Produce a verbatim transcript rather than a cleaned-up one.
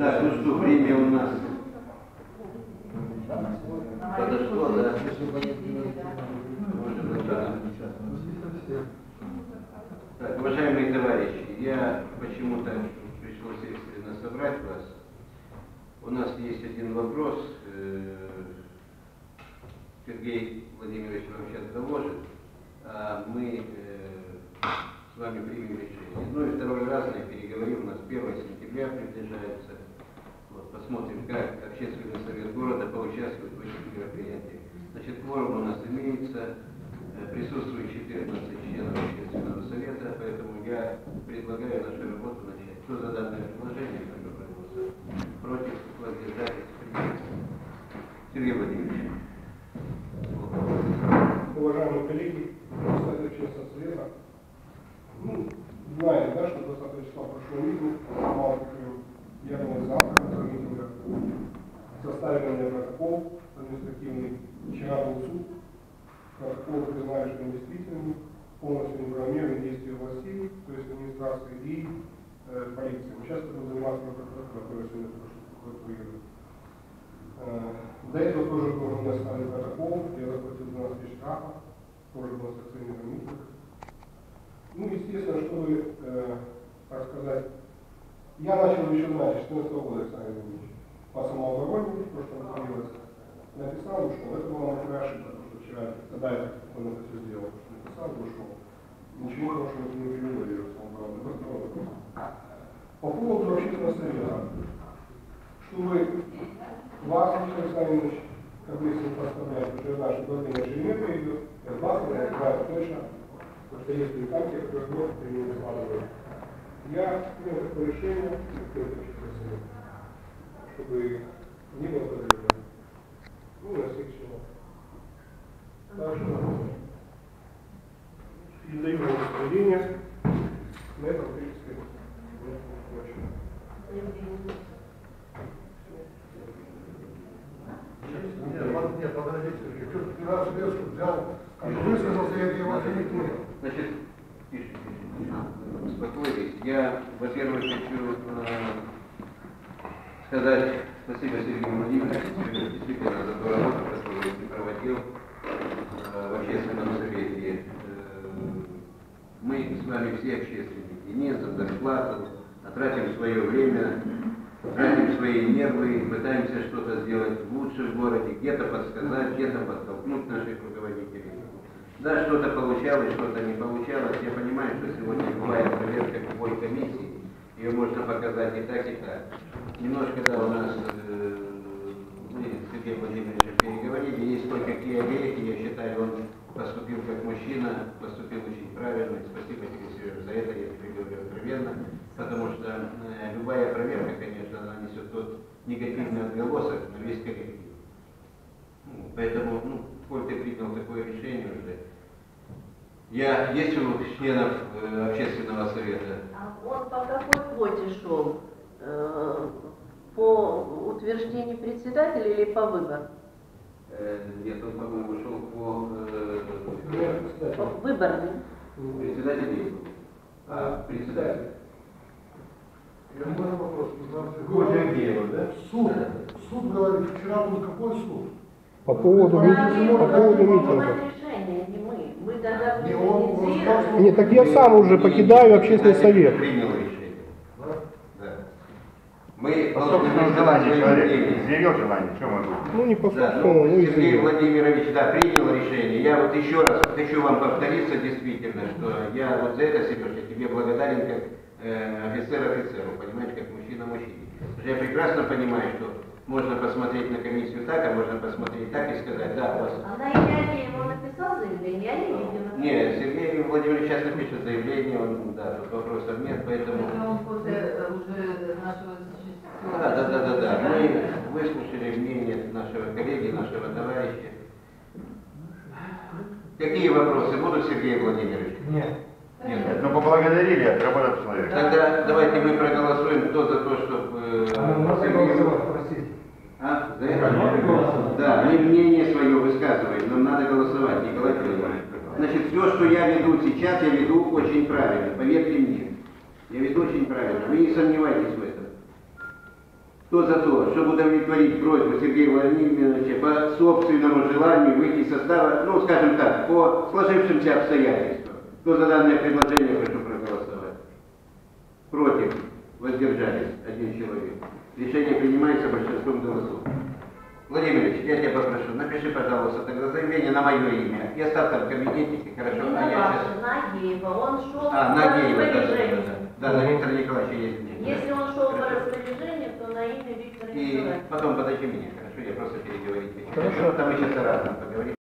Так, ну что, время у нас подошло, да? Так, уважаемые товарищи, я почему-то пришлось экстренно собрать вас. У нас есть один вопрос. Сергей Владимирович вам сейчас доложит, а мы с вами примем решение. Ну и второй раз я переговорим, у нас первое сентября приближается. Вот, посмотрим, как общественный совет города поучаствует в этих мероприятиях. Значит, кворум у нас имеется, присутствует четырнадцать членов общественного совета, поэтому я предлагаю нашу работу начать. Кто за данное предложение? Против, воздержались, принимается. Сергей Владимирович. Уважаемые коллеги, представитель общественного совета, ну, знаете, да, что двадцатого числа прошел митинг, я был завтра этого митинга, составили мне протокол административный, вчера был суд, протокол признали, что недействительный, полностью неправомерные действия властей, то есть администрации и э, полиции. Мы сейчас будем заниматься прокуратурой, которая сегодня прокуратурирует. До этого тоже был у меня ставили протокол, я заплатил двенадцать тысяч штрафов, тоже был социальный митинг. Ну, естественно, чтобы, э, так сказать, я начал еще, значит, четырнадцатого года, Александр Ильич, по самообороне, то, что говорилось, написал, ушел. Это была моя ошибка, потому что вчера, тогда я он это все сделал, написал, ушел. Ничего хорошего не привело, я самооборону. По поводу общественного совета, чтобы вас, Александр Ильич, как вы себе поставляете, уже наше давление Шеремета идет, и от вас, я знаю точно, потому что есть британки, которые вновь приняли складывают. Я принял такое решение, чтобы не было подозрения. Ну, на всех чего. Так что передаю вам распределение. На этом, в принципе, очень. Нет, нет, подождите, что-то раз лес взял, высказался, я его ответил. Значит, тише, тише, успокойтесь. Я, во-первых, хочу э, сказать спасибо Сергею Владимировичу действительно за ту работу, которую он проводил э, в общественном совете. Э, мы с вами все общественники, не за зарплату, а тратим свое время, тратим свои нервы, пытаемся что-то сделать лучше в городе, где-то подсказать, где-то подтолкнуть наших руководителей. Да, что-то получалось, что-то не получалось. Я понимаю, что сегодня бывает проверка любой комиссии, ее можно показать и так, и так. Немножко, да, у нас, э, мы с Сергеем Владимировичем переговорили, есть кое-какие огрехи, я считаю, он поступил как мужчина, поступил очень правильно. Спасибо тебе, Сережа, за это, я тебе говорю откровенно, потому что э, любая проверка, конечно, она несет тот негативный отголосок, но есть корректив. Ну, поэтому, ну, коль ты принял такое решение уже, я, есть у членов э, общественного совета? А он по какой квоте шел? Э, по утверждению председателя или по выбору? Э, нет, он, по-моему, шел по, э, по выборным. Председатель? А, председатель. Я можно вопрос? Да? Суд. Суд говорит, вчера был какой суд? По поводу, ми... по поводу митинга. Решение, не мы. Мы тогда Не он, он Нет, так я сам уже покидаю общественный совет. Принял решение. Да? Да. Мы По собственному желанию человека. Заявил желание, что мы будем? Ну, не по Да, собственному, ну, ну, Сергей извините. Владимирович, да, принял решение. Я вот еще раз хочу вам повториться действительно, что я вот за это, Сережа, тебе благодарен как э, офицер офицеру, понимаешь, как мужчина мужчине. Я прекрасно понимаю, что можно посмотреть на комиссию так, а можно посмотреть так и сказать, да, у вас... А на имя ему написал заявление, я не видела. Нет, Сергей Владимирович сейчас напишет заявление, он, да, тут вопросов нет, поэтому... Он после уже нашего... Да, да, да, да, да. Мы выслушали мнение нашего коллеги, нашего товарища. Какие вопросы будут, Сергей Владимирович? Нет. Нет. Ну, поблагодарили, отработал человек. Тогда давайте мы проголосуем, кто за то, чтобы... Простите. А? За это? Да, мы мнение свое высказываем, нам надо голосовать, Николай Федорович. Значит, все, что я веду сейчас, я веду очень правильно, поверьте мне. Я веду очень правильно, вы не сомневайтесь в этом. Кто за то, чтобы удовлетворить просьбу Сергея Владимировича по собственному желанию выйти из состава, ну, скажем так, по сложившимся обстоятельствам. Кто за данное предложение, прошу проголосовать. Против, воздержались, один человек. Решение принимается большинством голосов. Владимир Ильич, я тебя попрошу, напиши, пожалуйста, тогда заявление на мое имя. Я став там в кабинете, хорошо? Не А на я ваше, сейчас... на Агеева. Он шел А, по на Геева, да, да, да, распоряжению. да. Да, на Виктора Николаевича есть. Если он шел по Хорошо. распоряжению, то на имя Виктора И Николаевича. потом подожди меня, хорошо? Я просто переговорить хочу. Хорошо. Там мы сейчас о разном поговорим.